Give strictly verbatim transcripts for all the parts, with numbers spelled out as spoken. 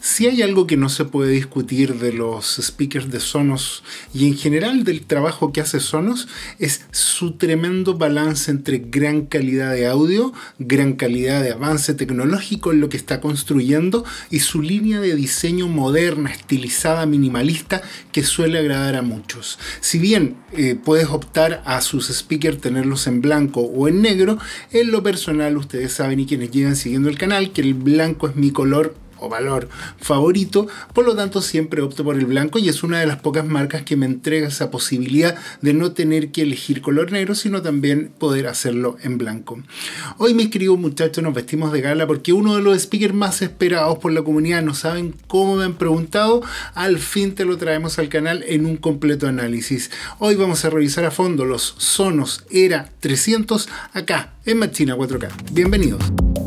Si hay algo que no se puede discutir de los speakers de Sonos y en general del trabajo que hace Sonos, es su tremendo balance entre gran calidad de audio, gran calidad de avance tecnológico en lo que está construyendo y su línea de diseño moderna, estilizada, minimalista, que suele agradar a muchos. Si bien eh, puedes optar a sus speakers tenerlos en blanco o en negro, en lo personal ustedes saben, y quienes llegan siguiendo el canal, que el blanco es mi color o valor favorito, por lo tanto siempre opto por el blanco y es una de las pocas marcas que me entrega esa posibilidad de no tener que elegir color negro, sino también poder hacerlo en blanco. Hoy, mis queridos muchachos, nos vestimos de gala porque uno de los speakers más esperados por la comunidad, no saben cómo me han preguntado, al fin te lo traemos al canal en un completo análisis. Hoy vamos a revisar a fondo los Sonos Era trescientos acá en Machina cuatro K. Bienvenidos.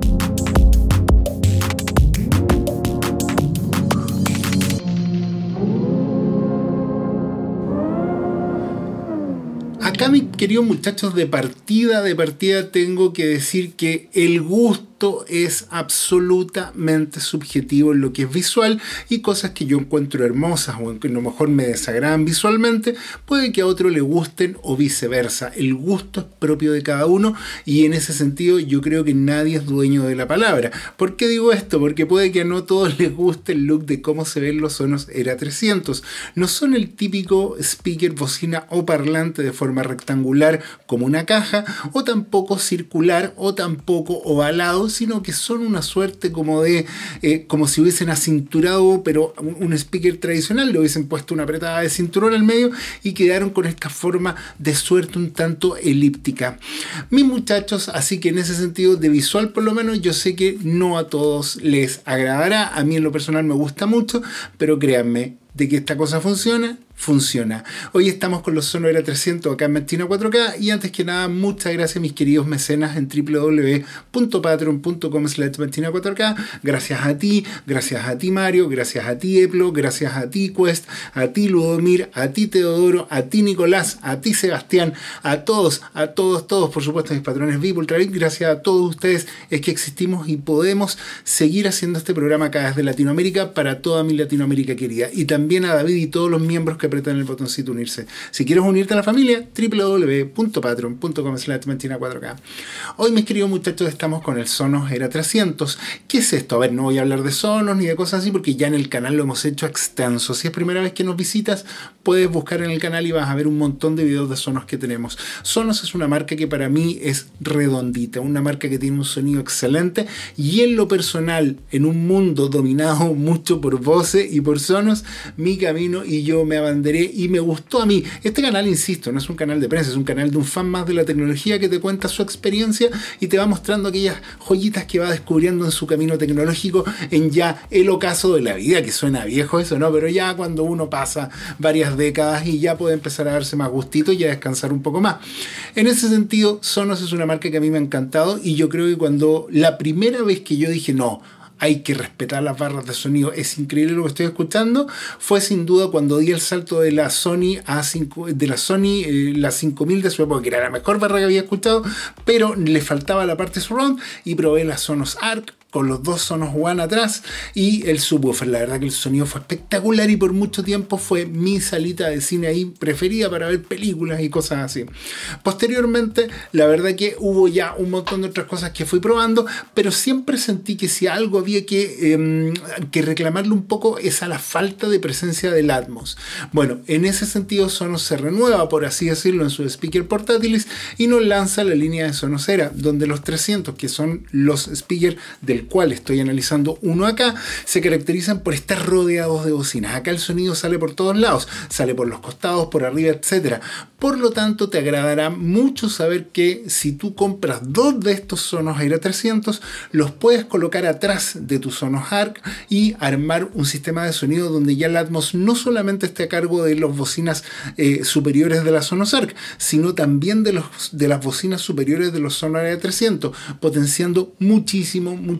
Acá, mis queridos muchachos, de partida, de partida tengo que decir que el gusto es absolutamente subjetivo en lo que es visual y cosas que yo encuentro hermosas o que a lo mejor me desagradan visualmente, puede que a otro le gusten o viceversa. El gusto es propio de cada uno y en ese sentido yo creo que nadie es dueño de la palabra. ¿Por qué digo esto? Porque puede que a no todos les guste el look de cómo se ven los Sonos Era trescientos. No son el típico speaker, bocina o parlante de forma rectangular como una caja, o tampoco circular o tampoco ovalado, sino que son una suerte como de eh, como si hubiesen acinturado, pero un, un speaker tradicional, le hubiesen puesto una apretada de cinturón al medio y quedaron con esta forma de suerte un tanto elíptica. Mis muchachos, así que en ese sentido de visual por lo menos yo sé que no a todos les agradará. A mí en lo personal me gusta mucho, pero créanme, de que esta cosa funciona, funciona. Hoy estamos con los Sonos Era trescientos acá en Machina cuatro K y antes que nada, muchas gracias mis queridos mecenas en w w w punto patreon punto com slash machina cuatro K. Gracias a ti, gracias a ti Mario, gracias a ti Eplo, gracias a ti Quest, a ti Ludomir, a ti Teodoro, a ti Nicolás, a ti Sebastián, a todos, a todos, todos, por supuesto mis patrones V I P, Ultra V I P, gracias a todos ustedes es que existimos y podemos seguir haciendo este programa acá desde Latinoamérica para toda mi Latinoamérica querida. Y también a David y todos los miembros que apretan el botoncito unirse. Si quieres unirte a la familia, w w w punto patreon punto com slash machina cuatro K. Hoy, mis queridos muchachos, estamos con el Sonos Era trescientos. ¿Qué es esto? A ver, no voy a hablar de Sonos ni de cosas así porque ya en el canal lo hemos hecho extenso. Si es primera vez que nos visitas, puedes buscar en el canal y vas a ver un montón de videos de Sonos que tenemos. Sonos es una marca que para mí es redondita, una marca que tiene un sonido excelente y en lo personal, en un mundo dominado mucho por Bose y por Sonos, mi camino y yo me abanderé y me gustó a mí. Este canal, insisto, no es un canal de prensa, es un canal de un fan más de la tecnología que te cuenta su experiencia y te va mostrando aquellas joyitas que va descubriendo en su camino tecnológico en ya el ocaso de la vida, que suena viejo eso, ¿no? Pero ya cuando uno pasa varias décadas y ya puede empezar a darse más gustito y a descansar un poco más. En ese sentido, Sonos es una marca que a mí me ha encantado y yo creo que cuando la primera vez que yo dije no, hay que respetar las barras de sonido, es increíble lo que estoy escuchando, fue sin duda cuando di el salto de la Sony A cinco, de la Sony eh, la cinco mil de su época, que era la mejor barra que había escuchado, pero le faltaba la parte surround y probé la Sonos Arc con los dos Sonos One atrás y el subwoofer. La verdad que el sonido fue espectacular y por mucho tiempo fue mi salita de cine ahí preferida para ver películas y cosas así. Posteriormente, la verdad que hubo ya un montón de otras cosas que fui probando, pero siempre sentí que si algo había que, eh, que reclamarle un poco es a la falta de presencia del Atmos. Bueno, en ese sentido Sonos se renueva, por así decirlo, en sus speakers portátiles y nos lanza la línea de Sonos Era, donde los trescientos, que son los speakers del cual estoy analizando uno acá, se caracterizan por estar rodeados de bocinas. Acá el sonido sale por todos lados, sale por los costados, por arriba, etcétera. Por lo tanto, te agradará mucho saber que si tú compras dos de estos Sonos Era trescientos, los puedes colocar atrás de tu Sonos Arc y armar un sistema de sonido donde ya el Atmos no solamente esté a cargo de las bocinas eh, superiores de la Sonos Arc, sino también de, los, de las bocinas superiores de los Sonos Era trescientos, potenciando muchísimo, muchísimo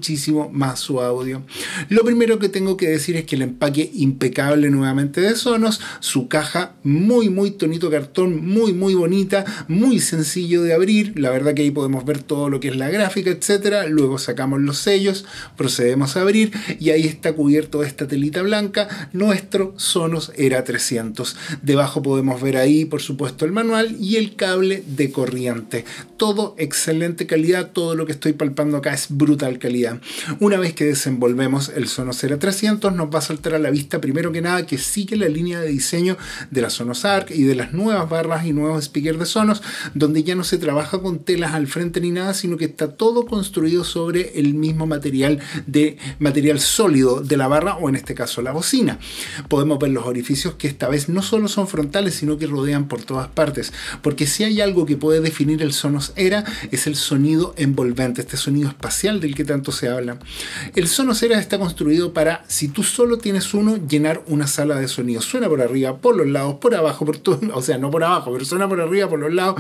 muchísimo más su audio. Lo primero que tengo que decir es que el empaque impecable nuevamente de Sonos, su caja muy muy tonito cartón, muy muy bonita, muy sencillo de abrir, la verdad que ahí podemos ver todo lo que es la gráfica, etcétera. Luego sacamos los sellos, procedemos a abrir y ahí está cubierto de esta telita blanca nuestro Sonos Era trescientos. Debajo podemos ver ahí por supuesto el manual y el cable de corriente. Todo excelente calidad, todo lo que estoy palpando acá es brutal calidad. Una vez que desenvolvemos el Sonos Era trescientos nos va a saltar a la vista primero que nada que sigue la línea de diseño de la Sonos Arc y de las nuevas barras y nuevos speakers de Sonos, donde ya no se trabaja con telas al frente ni nada, sino que está todo construido sobre el mismo material de material sólido de la barra o en este caso la bocina. Podemos ver los orificios que esta vez no solo son frontales, sino que rodean por todas partes, porque si hay algo que puede definir el Sonos Era es el sonido envolvente, este sonido espacial del que tanto se habla. El Sonos Era está construido para, si tú solo tienes uno, llenar una sala de sonido. Suena por arriba, por los lados, por abajo, por todo, o sea, no por abajo, pero suena por arriba, por los lados,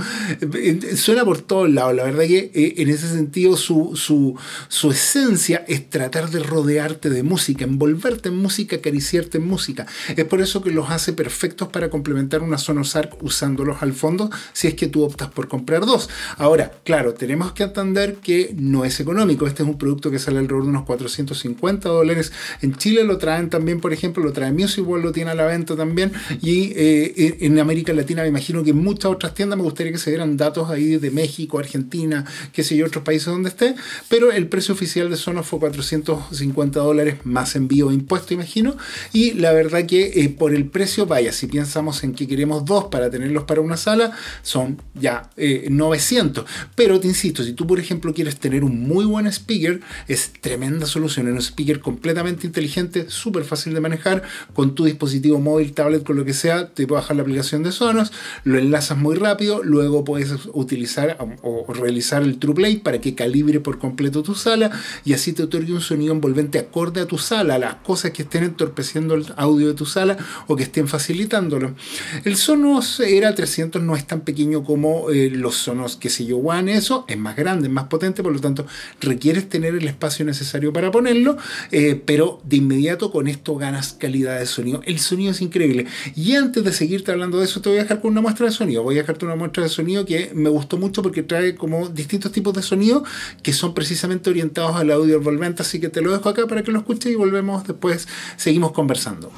suena por todos lados. La verdad que eh, en ese sentido su, su, su esencia es tratar de rodearte de música, envolverte en música, acariciarte en música. Es por eso que los hace perfectos para complementar una Sonos Arc usándolos al fondo, si es que tú optas por comprar dos. Ahora, claro, tenemos que entender que no es económico. Este es un producto que sale alrededor de unos cuatrocientos cincuenta dólares. En Chile lo traen también, por ejemplo, lo trae Music World, lo tiene a la venta también. Y eh, en América Latina me imagino que en muchas otras tiendas, me gustaría que se dieran datos ahí de México, Argentina, qué sé yo, otros países donde esté. Pero el precio oficial de Sonos fue cuatrocientos cincuenta dólares más envío e impuesto, imagino. Y la verdad que eh, por el precio, vaya, si pensamos en que queremos dos para tenerlos para una sala, son ya eh, novecientos. Pero te insisto, si tú por ejemplo quieres tener un muy buen speaker, es tremenda solución. Es un speaker completamente inteligente, súper fácil de manejar, con tu dispositivo móvil, tablet, con lo que sea, te puedes bajar la aplicación de Sonos, lo enlazas muy rápido, luego puedes utilizar o, o realizar el TruePlay para que calibre por completo tu sala y así te otorgue un sonido envolvente acorde a tu sala, a las cosas que estén entorpeciendo el audio de tu sala o que estén facilitándolo. El Sonos Era trescientos no es tan pequeño como eh, los Sonos, que sé yo, One, eso es más grande, es más potente, por lo tanto requieres tener el espacio necesario para ponerlo, eh, pero de inmediato con esto ganas calidad de sonido. El sonido es increíble. Y antes de seguirte hablando de eso, te voy a dejar con una muestra de sonido. Voy a dejarte una muestra de sonido que me gustó mucho porque trae como distintos tipos de sonido que son precisamente orientados al audio envolvente, así que te lo dejo acá para que lo escuches y volvemos después, seguimos conversando.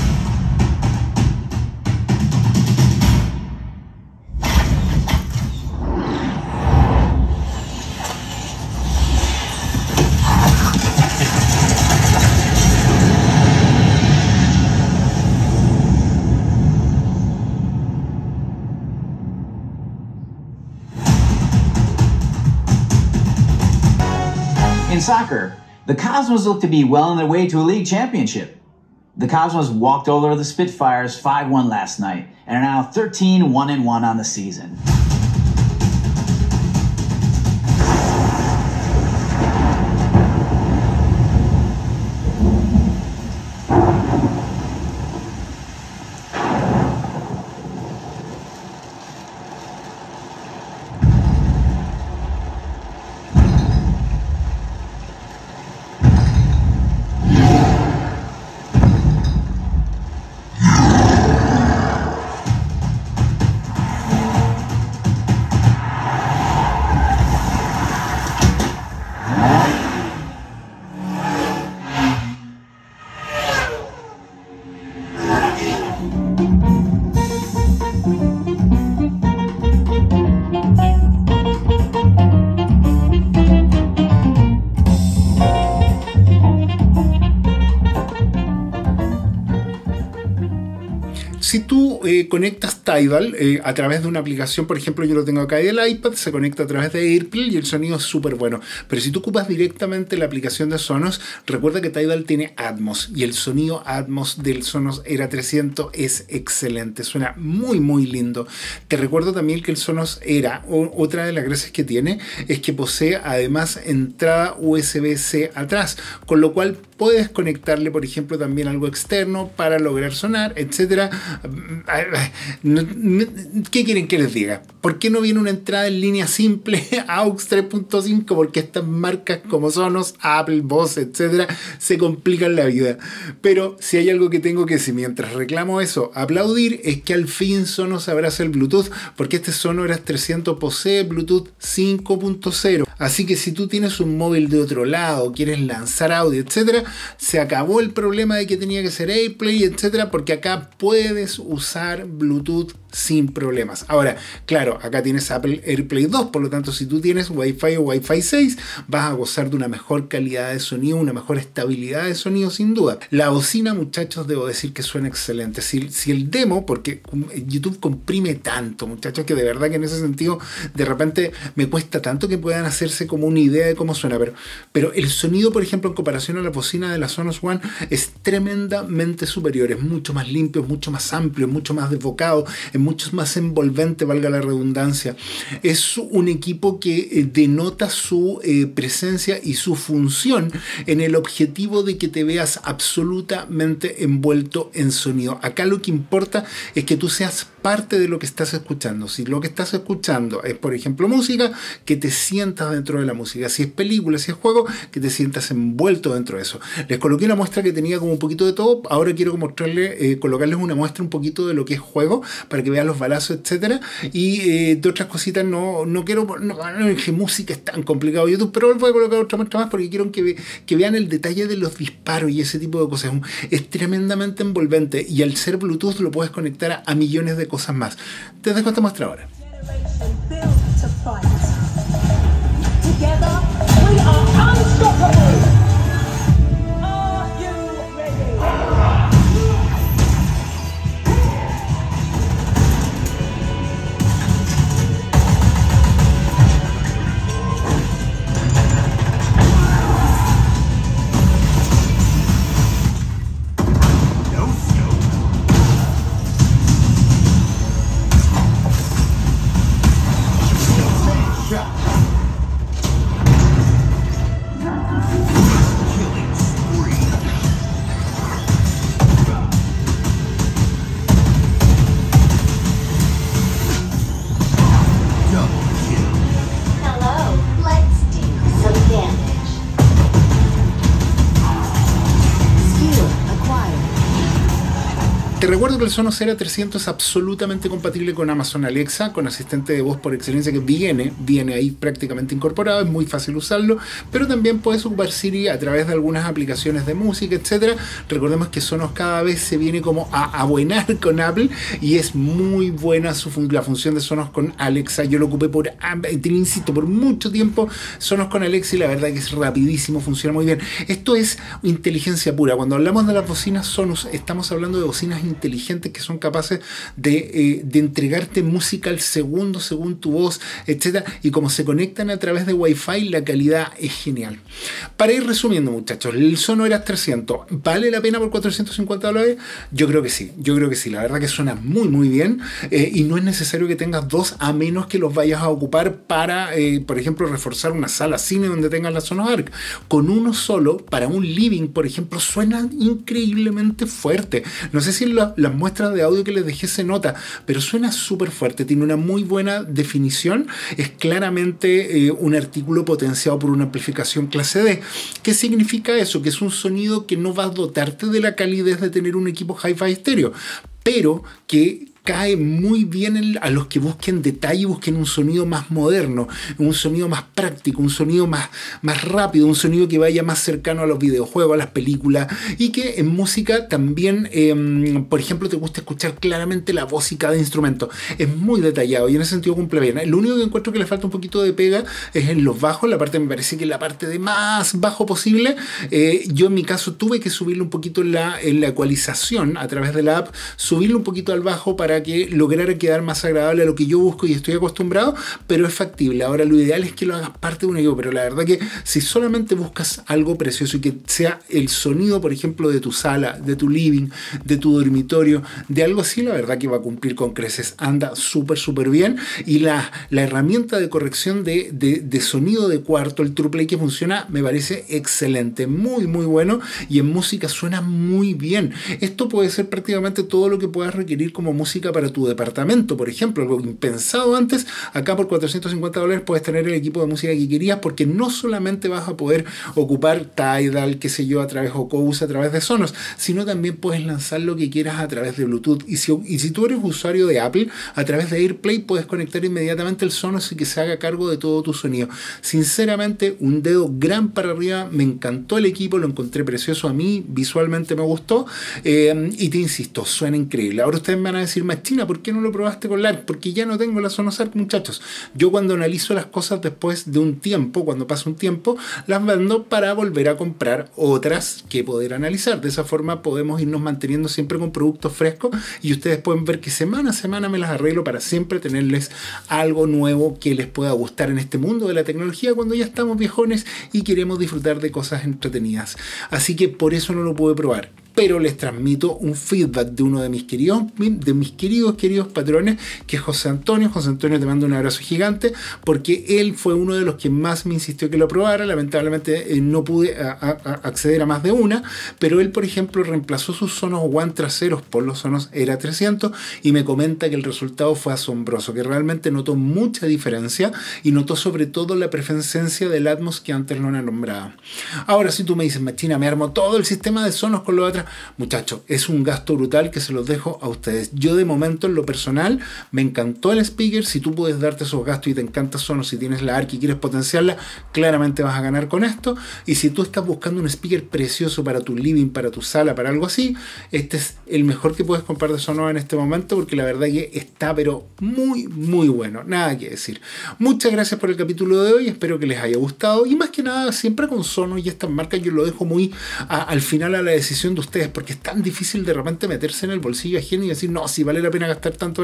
In soccer, the Cosmos look to be well on their way to a league championship. The Cosmos walked over the Spitfires five one last night and are now thirteen one and one on the season. Si tú eh, conectas Tidal eh, a través de una aplicación, por ejemplo, yo lo tengo acá del iPad, se conecta a través de AirPlay y el sonido es súper bueno. Pero si tú ocupas directamente la aplicación de Sonos, recuerda que Tidal tiene Atmos y el sonido Atmos del Sonos Era trescientos es excelente, suena muy muy lindo. Te recuerdo también que el Sonos Era, o, otra de las gracias que tiene, es que posee además entrada U S B C atrás, con lo cual puedes conectarle, por ejemplo, también algo externo para lograr sonar, etcétera. ¿Qué quieren que les diga? ¿Por qué no viene una entrada en línea simple A U X tres punto cinco? Porque estas marcas como Sonos, Apple, Bose, etcétera, se complican la vida. Pero si hay algo que tengo que decir mientras reclamo eso, aplaudir, es que al fin Sonos abraza el Bluetooth, porque este Sonos trescientos posee Bluetooth cinco punto cero. Así que si tú tienes un móvil de otro lado, quieres lanzar audio, etcétera, se acabó el problema de que tenía que ser AirPlay, etcétera, porque acá puedes usar Bluetooth sin problemas. Ahora, claro, acá tienes Apple AirPlay dos, por lo tanto, si tú tienes Wi-Fi o Wi-Fi seis, vas a gozar de una mejor calidad de sonido, una mejor estabilidad de sonido, sin duda. La bocina, muchachos, debo decir que suena excelente. Si, si el demo, porque YouTube comprime tanto, muchachos, que de verdad que en ese sentido, de repente me cuesta tanto que puedan hacerse como una idea de cómo suena, pero, pero el sonido, por ejemplo, en comparación a la bocina de la Sonos One, es tremendamente superior, es mucho más limpio, es mucho más amplio, es mucho más desbocado, es mucho más envolvente, valga la redundancia. Es un equipo que eh, denota su eh, presencia y su función en el objetivo de que te veas absolutamente envuelto en sonido. Acá lo que importa es que tú seas parte de lo que estás escuchando. Si lo que estás escuchando es, por ejemplo, música, que te sientas dentro de la música. Si es película, si es juego, que te sientas envuelto dentro de eso. Les coloqué una muestra que tenía como un poquito de todo. Ahora quiero mostrarles, eh, colocarles una muestra un poquito de lo que es juego, para que vean los balazos, etcétera. Y eh, de otras cositas no, no quiero, no, no, que música es tan complicado YouTube, pero voy a colocar otra muestra más porque quiero que, que vean el detalle de los disparos y ese tipo de cosas. Es tremendamente envolvente, y al ser Bluetooth lo puedes conectar a, a millones de cosas más. Te dejo esta muestra ahora. Te recuerdo que el Sonos Era trescientos es absolutamente compatible con Amazon Alexa, con asistente de voz por excelencia que viene, viene ahí prácticamente incorporado, es muy fácil usarlo, pero también puedes ocupar Siri a través de algunas aplicaciones de música, etcétera. Recordemos que Sonos cada vez se viene como a abuenar con Apple, y es muy buena su fun la función de Sonos con Alexa. Yo lo ocupé por, te insisto, por mucho tiempo Sonos con Alexa, y la verdad que es rapidísimo, funciona muy bien. Esto es inteligencia pura. Cuando hablamos de las bocinas Sonos, estamos hablando de bocinas inteligentes que son capaces de, eh, de entregarte música al segundo según tu voz, etcétera, y como se conectan a través de Wi-Fi, la calidad es genial. Para ir resumiendo, muchachos, el Sonos Era trescientos, ¿vale la pena por cuatrocientos cincuenta dólares? Yo creo que sí, yo creo que sí, la verdad que suena muy muy bien, eh, y no es necesario que tengas dos, a menos que los vayas a ocupar para, eh, por ejemplo, reforzar una sala cine donde tengas la Sonos Arc. Con uno solo, para un living, por ejemplo, suena increíblemente fuerte. No sé si en la, las muestras de audio que les dejé se nota, pero suena súper fuerte, tiene una muy buena definición, es claramente eh, un artículo potenciado por una amplificación clase D. ¿Qué significa eso? Que es un sonido que no va a dotarte de la calidez de tener un equipo hi-fi estéreo, pero que cae muy bien en, a los que busquen detalle, busquen un sonido más moderno, un sonido más práctico, un sonido más, más rápido, un sonido que vaya más cercano a los videojuegos, a las películas, y que en música también, eh, por ejemplo, te gusta escuchar claramente la voz y cada instrumento. Es muy detallado y en ese sentido cumple bien. Lo único que encuentro que le falta un poquito de pega es en los bajos, la parte me parece que es la parte de más bajo posible. Eh, yo en mi caso tuve que subirle un poquito la, en la ecualización a través de la app, subirle un poquito al bajo para para que lograra quedar más agradable a lo que yo busco y estoy acostumbrado, pero es factible. Ahora lo ideal es que lo hagas parte de un equipo, pero la verdad que si solamente buscas algo precioso y que sea el sonido, por ejemplo, de tu sala, de tu living, de tu dormitorio, de algo así, la verdad que va a cumplir con creces. Anda súper, súper bien. Y la, la herramienta de corrección de, de, de sonido de cuarto, el TruePlay que funciona, me parece excelente, muy, muy bueno. Y en música suena muy bien. Esto puede ser prácticamente todo lo que puedas requerir como música para tu departamento, por ejemplo, algo impensado antes. Acá por cuatrocientos cincuenta dólares puedes tener el equipo de música que querías, porque no solamente vas a poder ocupar Tidal, qué sé yo, a través o Cous, a través de Sonos, sino también puedes lanzar lo que quieras a través de Bluetooth. Y si, y si tú eres usuario de Apple, a través de AirPlay puedes conectar inmediatamente el Sonos y que se haga cargo de todo tu sonido. Sinceramente, un dedo gran para arriba. Me encantó el equipo, lo encontré precioso, a mí visualmente me gustó, eh, y te insisto, suena increíble. Ahora ustedes me van a decir, Machina, ¿por qué no lo probaste con la Arc? Porque ya no tengo la Sonos Arc, muchachos. Yo cuando analizo las cosas después de un tiempo, cuando pasa un tiempo, las vendo para volver a comprar otras que poder analizar. De esa forma podemos irnos manteniendo siempre con productos frescos y ustedes pueden ver que semana a semana me las arreglo para siempre tenerles algo nuevo que les pueda gustar en este mundo de la tecnología cuando ya estamos viejones y queremos disfrutar de cosas entretenidas. Así que por eso no lo pude probar. Pero les transmito un feedback de uno de mis queridos, de mis queridos, queridos patrones, que es José Antonio. José Antonio, te mando un abrazo gigante, porque él fue uno de los que más me insistió que lo probara. Lamentablemente eh, no pude a, a, a acceder a más de una, pero él, por ejemplo, reemplazó sus Sonos One traseros por los Sonos Era trescientos y me comenta que el resultado fue asombroso, que realmente notó mucha diferencia y notó sobre todo la presencia del Atmos que antes no la nombraba. Ahora, si tú me dices, Machina, me armo todo el sistema de Sonos con lo otro. Muchachos, es un gasto brutal que se los dejo a ustedes. Yo de momento en lo personal me encantó el speaker. Si tú puedes darte esos gastos y te encanta Sonos, si tienes la Arc y quieres potenciarla, claramente vas a ganar con esto. Y si tú estás buscando un speaker precioso para tu living, para tu sala, para algo así, este es el mejor que puedes comprar de Sonos en este momento, porque la verdad que está pero muy muy bueno, nada que decir. Muchas gracias por el capítulo de hoy, espero que les haya gustado y más que nada siempre con Sonos y estas marcas yo lo dejo muy a, al final a la decisión de ustedes, porque es tan difícil de repente meterse en el bolsillo ajeno y decir, no, si vale la pena gastar tanto.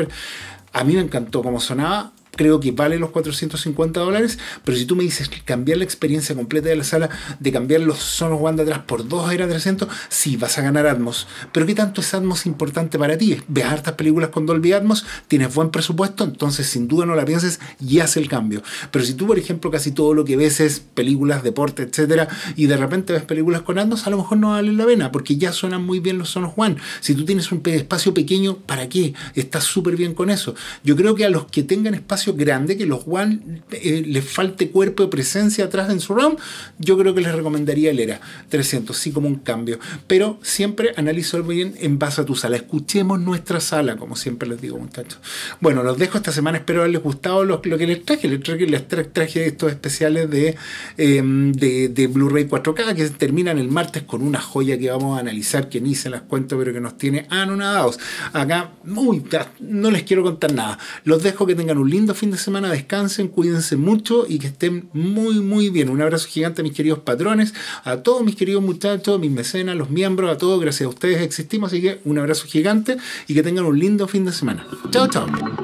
A mí me encantó cómo sonaba. Creo que vale los cuatrocientos cincuenta dólares, pero si tú me dices cambiar la experiencia completa de la sala, de cambiar los Sonos One de atrás por dos Era trescientos, sí, vas a ganar Atmos. Pero ¿qué tanto es Atmos importante para ti? ¿Ves hartas películas con Dolby Atmos? ¿Tienes buen presupuesto? Entonces sin duda no la pienses y haz el cambio. Pero si tú, por ejemplo, casi todo lo que ves es películas, deporte, etcétera, y de repente ves películas con Atmos, a lo mejor no vale la pena, porque ya suenan muy bien los Sonos One. Si tú tienes un espacio pequeño, ¿para qué? Estás súper bien con eso. Yo creo que a los que tengan espacio grande, que los One eh, les falte cuerpo de presencia atrás en su RAM, yo creo que les recomendaría el Era trescientos, sí, como un cambio, pero siempre analizo bien en base a tu sala. Escuchemos nuestra sala, como siempre les digo, muchachos. Bueno, los dejo esta semana, espero haberles gustado lo, lo que les traje. Les traje, les traje, traje estos especiales de, eh, de, de Blu-ray cuatro K que terminan el martes con una joya que vamos a analizar, que ni se las cuento, pero que nos tiene anonadados. Acá, uy, no les quiero contar nada. Los dejo, que tengan un lindo fin de semana, descansen, cuídense mucho y que estén muy muy bien. Un abrazo gigante a mis queridos patrones, a todos mis queridos muchachos, mis mecenas, los miembros, a todos, gracias a ustedes existimos, así que un abrazo gigante y que tengan un lindo fin de semana. Chao, chao.